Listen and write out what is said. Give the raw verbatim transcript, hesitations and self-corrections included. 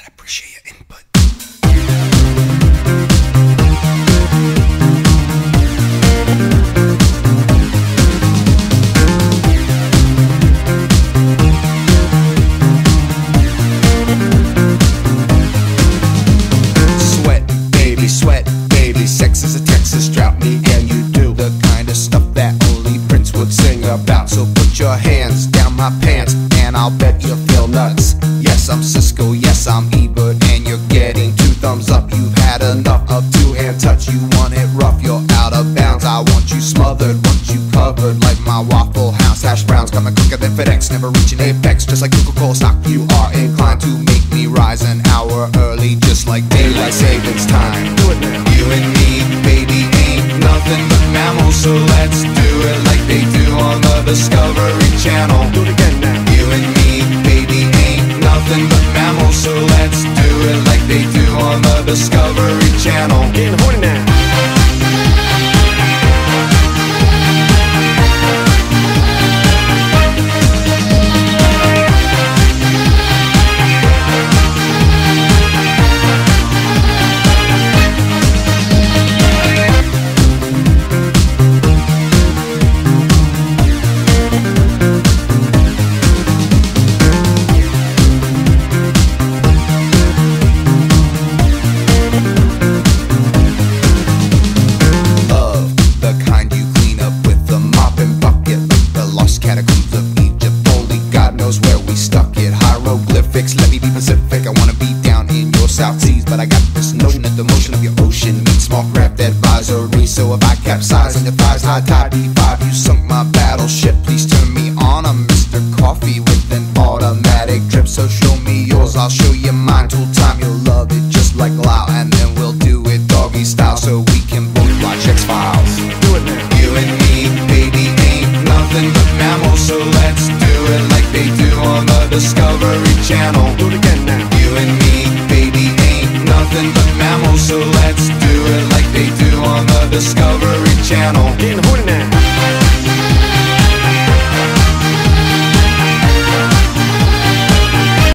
I appreciate your input. Sweat, baby, sweat, baby. Sex is a Texas drought. Me and you do the kind of stuff that only Prince would sing about. So put your hands down my pants, and I'll bet you feel nuts. Yes, I'm Cisco, yes, I'm Ebert, and you're getting two thumbs up. You've had enough of two-hand touch. You want it rough, you're out of bounds. I want you smothered, want you covered like my Waffle House hash browns. Coming quicker than FedEx, never reaching apex. Just like Coca-Cola stock, you are inclined to make me rise an hour early, just like daylight savings time. Do it now. You and me, baby, ain't nothing but mammals, so let's do it like they do on the Discovery Channel. Do it again now. You and me, baby, ain't nothing but mammals, so let's do it like they do on the Discovery Channel. Getting horny now. Catacombs of Egypt, only God knows where we stuck it. Hieroglyphics, let me be Pacific. I wanna be down in your South Seas, but I got this notion that the motion of your ocean means small craft advisory. So if I capsize on your thighs, high tide D five, you sunk my battleship. Please turn me on. I'm Mister Coffee with an automatic drip. So show me yours, I'll show you mine. Tool time, you'll love it just like Lao, and then we'll do it doggy style, so we can both watch X-Files. Do it now. You and me, baby, ain't nothing but mammals, so let's do it like they do on the Discovery Channel. Do it again now. You and me, baby, ain't nothing but mammals, so let's do it like they do on the Discovery Channel. Getting horny now.